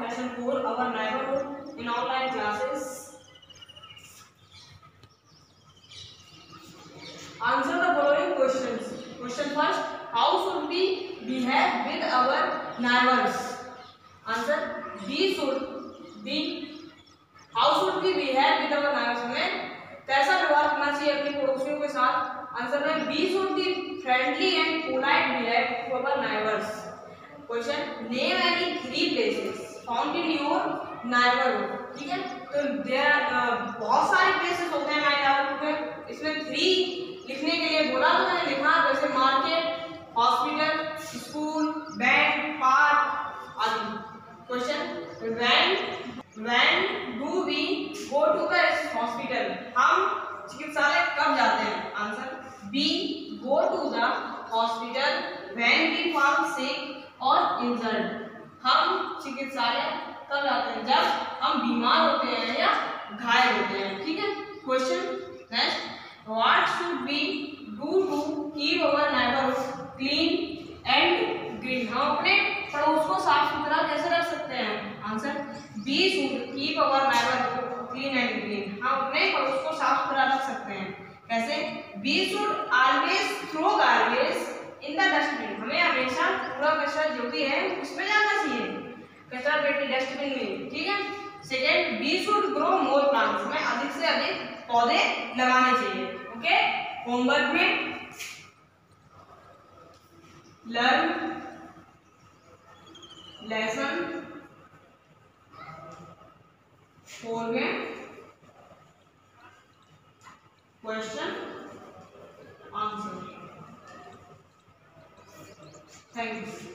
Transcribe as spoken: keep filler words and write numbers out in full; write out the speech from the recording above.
lesson four, our neighborhood in online classes. Answer the following questions. Question first, how should we behave with our neighbors? Answer, we should be how should we behave with our neighbors? हमें कैसा व्यवहार करना चाहिए अपने पड़ोसियों के साथ? Answer है, we should be friendly and polite behave to our neighbors. Question, name any three places found in your neighborhood. ठीक है, तो there are बहुत सारे places होते हैं हमारे neighborhood में, इसमें three लिखने के लिए बोला तो मैंने लिखा, जैसे market, hospital, school, bank, park आदि. Question, when when do we go to the hospital? हम चिकित्सालय कब जाते हैं? Answer, we go to the hospital when we fall sick or injured. हम चिकित्सालय कब जाते हैं? जब हम बीमार होते हैं या घायल होते हैं. ठीक है. Question next, what should we do to keep our neighborhood clean and green? हम अपने पड़ोस को साफ सुथरा कैसे रख सकते हैं? Answer, we should keep our neighborhood clean and green. हम अपने पड़ोस को साफ सुथरा रख सकते हैं. कैसे? we should always throw garbage in the dustbin. हमें हमेशा कूड़ा कचरा जो भी है उसमें जाना चाहिए, कचरा पेटी डस्टबिन में. ठीक है. Second, we should grow more plants. हमें अधिक से अधिक पौधे लगाने चाहिए. ओके. होमवर्क में लर्न लेसन फोर में क्वेश्चन आंसर. Thank you.